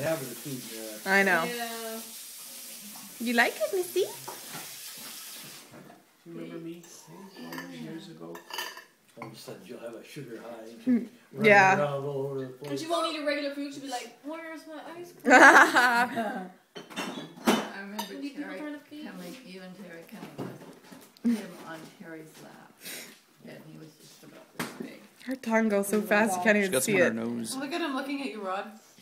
have of the food. I know. Yeah. You like it, Missy? You remember me years ago? All of a sudden you'll have a sugar high and she'll run around all over the place. And she won't eat a regular food. She'll be like, "Where's my ice cream?" I remember Terry coming, even Terry coming with him on Terry's lap, and he was just about this big. Her tongue goes so fast you can't even see it. Nose. Look at him looking at you, Rod.